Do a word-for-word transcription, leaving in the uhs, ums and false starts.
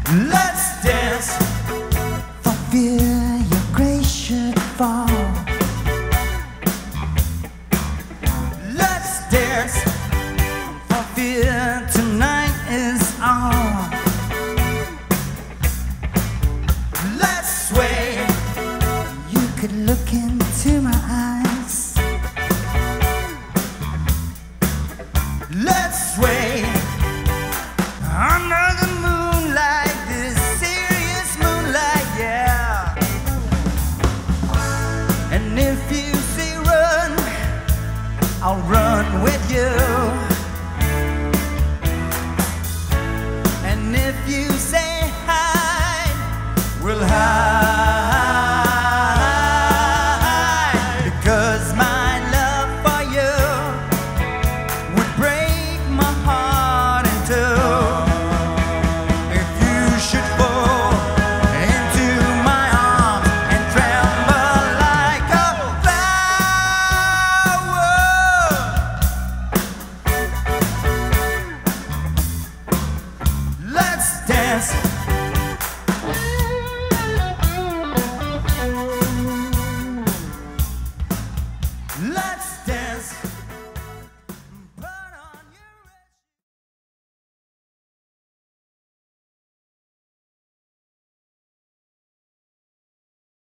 Let's dance for fear your grace should fall. Let's dance for fear tonight is all. Let's sway. You could look into my eyes. Let's sway under the moonlight, this serious moonlight, yeah. And if you say run, I'll run with you. And if you say hide, we'll hide. Because my love for you would break my heart in two. If you should fall into my arms and tremble like a flower. Let's dance